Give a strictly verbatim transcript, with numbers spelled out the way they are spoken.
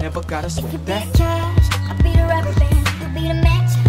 never gotta If you sweat be that. the cash, I'll be the rubber band. You'll be the match,